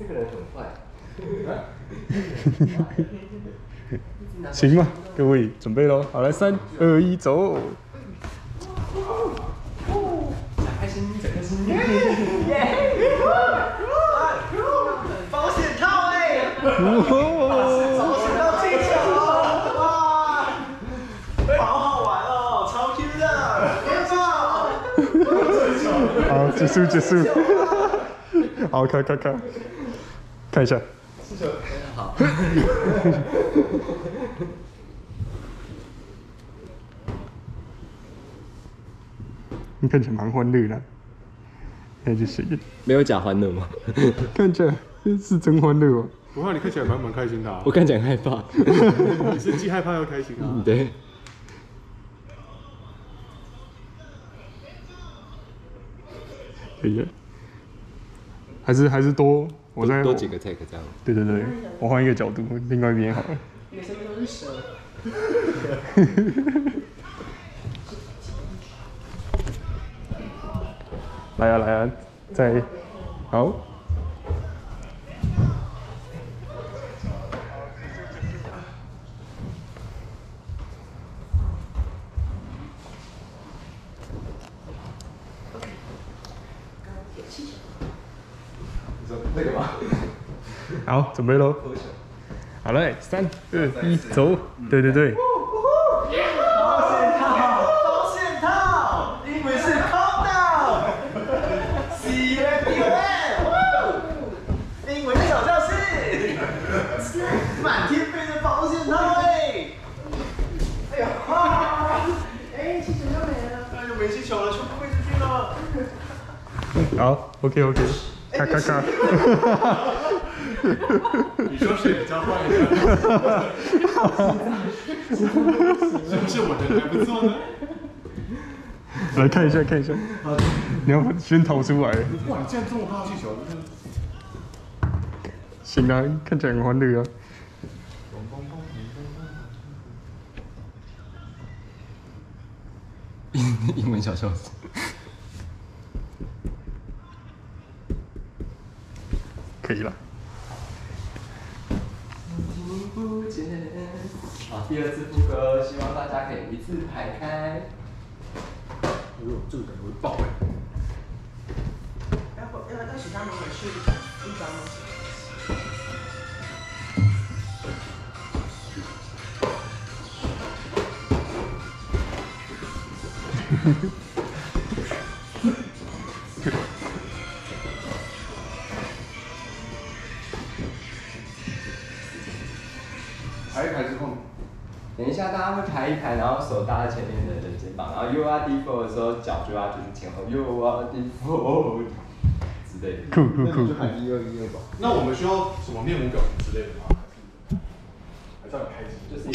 这个人很坏。 行吗？各位准备喽，好来，3、2、1，走！ 展开心，展开心。 保险套哎！保险套技巧，哇！好好玩哦，超 Q 的， 好，结束。好，看一下。 好。 你看起来蛮欢乐的，那就是没有假欢乐吗？ 看起来是真欢乐哦。 不怕，你看起来蛮开心的、啊。 我看起来很害怕。 你是既害怕又开心啊。 对。 可以的。还是多，我再多几个 take 这样。 对，我换一个角度，另外一边好了。 你身边都是蛇。 来啊，再好。 这个吗？ 好，准备喽。好嘞，3、2、1，走。对。 保险套，英文是 condom，CFUN， 英文小教室，满天飞的保险套哎！哎呀，哎，气球又没了，那就没气球了，全部飞出去了。 好 ，OK，咔。 你说谁比较坏呢？是不是我人还不错呢？ 来看一下，你要先逃出来。 哇，你竟然这么怕气球，真的。 行啊，看起来很欢乐啊。 英文小教室。 可以了。 听不见。好，第2次副歌，希望大家可以一字排开。 哎呦，这个感觉会爆哎！ 要许他们回去一张吗？ 排一排之后， 等一下，大家会排一排，然后手搭在前面的人肩膀，然后 you are default 的时候，脚就要就是前后 you are default 之类的。 酷。 就喊1、2、1、2吧。那我们需要什么面无表情之类的吗？还是要开机？ 就是一